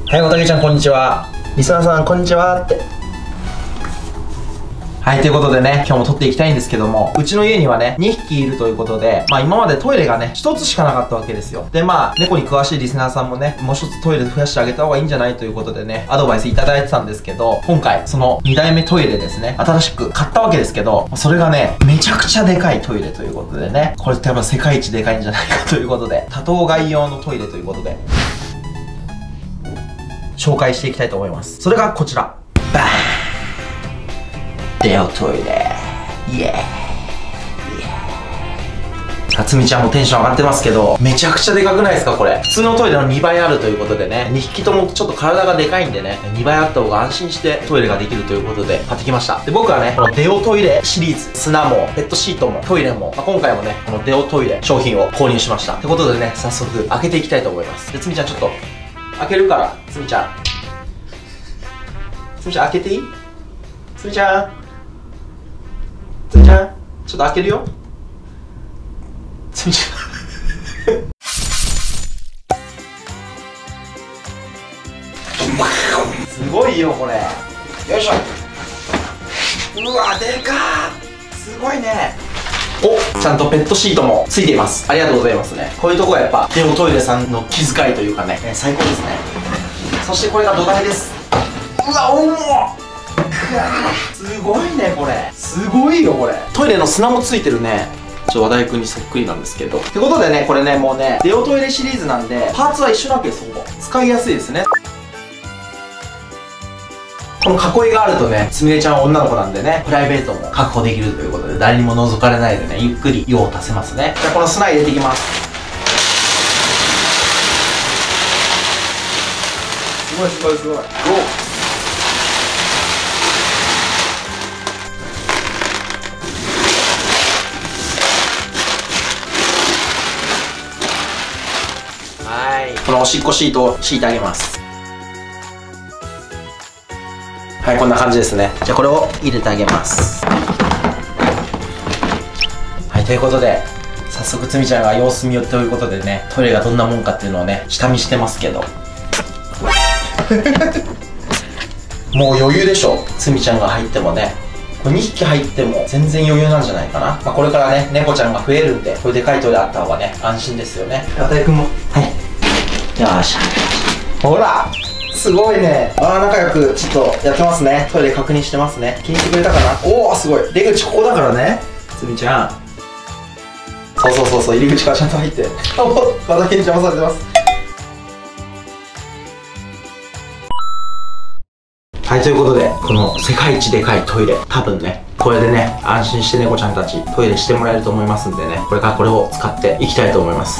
はい、おたけちゃんこんにちは。リスナーさんこんにちはって。はい、ということでね、今日も撮っていきたいんですけども、うちの家にはね、2匹いるということで、今までトイレがね、1つしかなかったわけですよ。で、猫に詳しいリスナーさんもね、もう1つトイレ増やしてあげた方がいいんじゃないということでね、アドバイスいただいてたんですけど、今回、その2台目トイレですね、新しく買ったわけですけど、それがね、めちゃくちゃでかいトイレということでね、これってやっぱ世界一でかいんじゃないかということで、多頭飼い用のトイレということで、紹介していきたいと思います。それがこちら。バーン！デオトイレ。イエーイ。さつみちゃんもテンション上がってますけど、めちゃくちゃでかくないですかこれ。普通のトイレの2倍あるということでね、2匹ともちょっと体がでかいんでね、2倍あった方が安心してトイレができるということで買ってきました。で、僕はね、このデオトイレシリーズ、砂もペットシートもトイレも、今回もね、このデオトイレ商品を購入しました。ってことでね、早速開けていきたいと思います。で、つみちゃんちょっと開けるから、つみちゃん開けていい？つみちゃんちょっと開けるよ。つみちゃんすごいよこれ。よいしょ。うわでかー。すごいね。お、ちゃんとペットシートもついています。ありがとうございますね。こういうとこはやっぱデオトイレさんの気遣いというかね、最高ですね。そしてこれが土台です。うわ重っ。すごいねこれ。すごいよこれ。トイレの砂もついてるね。和田井くんにそっくりなんですけど。ってことでね、これね、もうね、デオトイレシリーズなんで、パーツは一緒なわけです、ほぼ。使いやすいですね。この囲いがあるとね、すみれちゃんは女の子なんでね、プライベートも確保できるということで、誰にも覗かれないでね、ゆっくり用を足せますね。じゃあこの砂入れていきます。すごいすごいすごい。ゴー。このおしっこシートを敷いてあげます。はい、こんな感じですね。じゃあこれを入れてあげます。はい、ということで早速つみちゃんが様子見よということでね、トイレがどんなもんかっていうのをね下見してますけどもう余裕でしょ。つみちゃんが入ってもね、これ2匹入っても全然余裕なんじゃないかな。これからね猫ちゃんが増えるんで、これでかいトイレあった方がね安心ですよね。和田井くんもはい、よーし。ほらすごいね。仲良くちょっとやってますね。トイレ確認してますね。気にしてくれたかな。おおすごい。出口ここだからね、つみちゃん。そう入り口からちゃんと入って。和田家に邪魔されてます。はい、ということでこの世界一でかいトイレ、多分ねこれでね安心して猫ちゃんたちトイレしてもらえると思いますんでね、これからこれを使っていきたいと思います。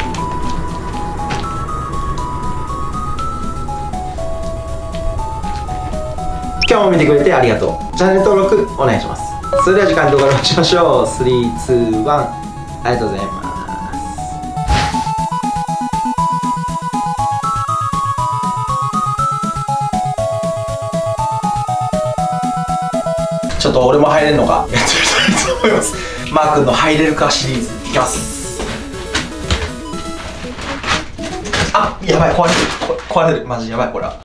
今日も見てくれてありがとう。チャンネル登録お願いします。それでは時間に動画で待ちましょう。3、2、1、ありがとうございます。ちょっと俺も入れるのかやってみたいと思います。マー君の入れるかシリーズいきます。あ、やばい、壊れるマジやばいこれは。